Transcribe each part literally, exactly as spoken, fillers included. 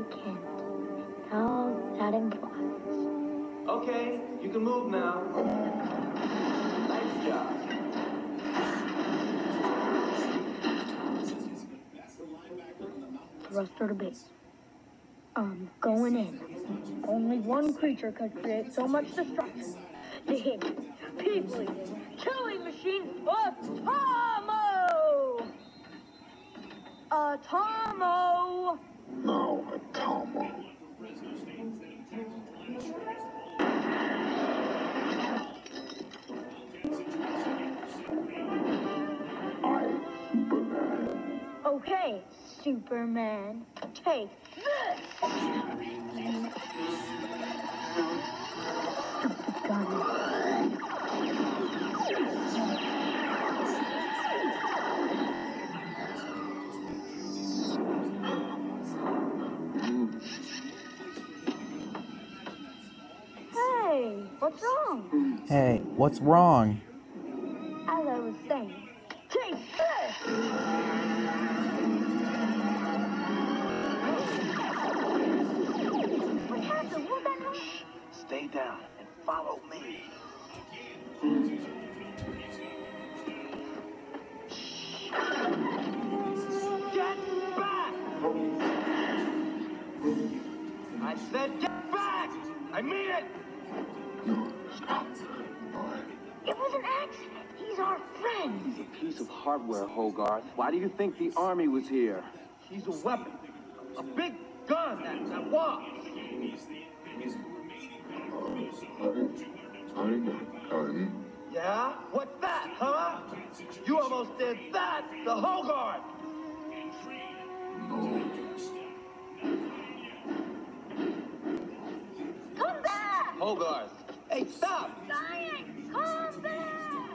Kent. All that implies. Okay, you can move now. Nice job. Thruster to base. I'm going in. Only one creature could create so much destruction. The hit, people-eating, killing machine, Atomo! Atomo! Now, Atomo. I, Superman. Okay, Superman. Take this! Stupid gun. Hey, what's wrong? Hey, what's wrong? As I was saying, take this! What happened? What went wrong? Stay down and follow me. Get back! I said get back! I mean it! No, stop. It was an accident. He's our friend. He's a piece of hardware, Hogarth. Why do you think the army was here? He's a weapon. A big gun that, that walks. I, I, I, Yeah? What's that, huh? You almost did that to Hogarth! no. Come back! Hogarth! Hey, stop! Giant, come back!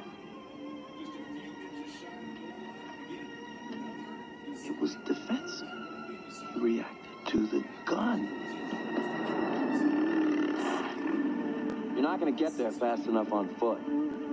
It was defensive. He reacted to the gun. You're not gonna get there fast enough on foot.